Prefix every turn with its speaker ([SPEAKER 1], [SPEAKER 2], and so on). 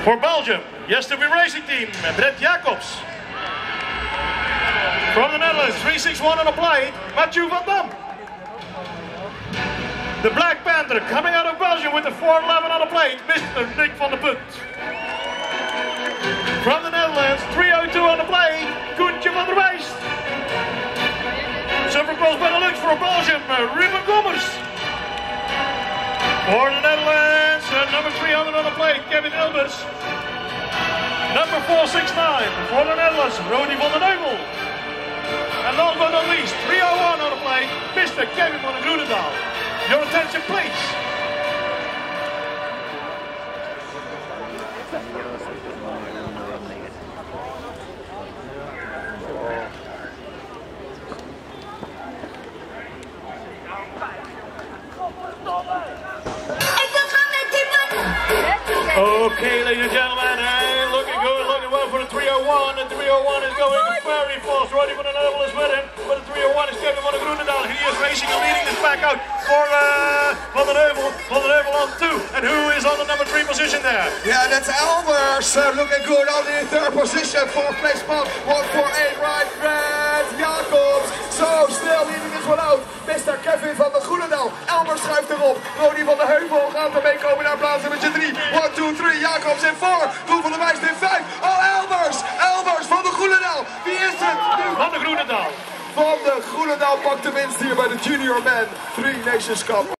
[SPEAKER 1] For Belgium, Yesterday Racing Team, Brett Jacobs. From the Netherlands, 361 on the plate, Mathieu van Dam. The Black Panther coming out of Belgium with the 411 on the plate, Mr. Nick van der Punt. From the Netherlands, 302 on the plate, Koentje van der Wijst. Supercross Benelux for Belgium, Ruben Gommers. For the Netherlands, number 300 on the plate, Kevin Ilbers. Number 469 for the Netherlands, Rodi van den Heuvel. And last but not least, 301 on the plate, Mr. Kevin van Groenendaal. Your attention, please. Okay, ladies and gentlemen, looking good, looking well for the 301. The 301 is going very fast. Roddy van den Heuvel is with him, but the 301 is Kevin van Groenendaal. He is racing and leading this pack out for Van den Heuvel. Van den Heuvel on 2. And who is on the number 3 position there?
[SPEAKER 2] Yeah, that's Elbers. Looking good on the 3rd position. 4th place spot. 148 right, Brett Jacobs. So still leading this one out. Mr. Kevin van Groenendaal. Elbers schuift erop. Rodi van den Heuvel gaat ermee komen naar plaats nummer 3. 1, 2, 3. Jacobs in 4. Roel van der Wijst in 5. Oh, Elbers. Elbers van de Groenendaal. Wie is het?
[SPEAKER 1] Van de Groenendaal.
[SPEAKER 2] Van de Groenendaal pakt de winst hier bij de Junior Man 3 Nations Cup.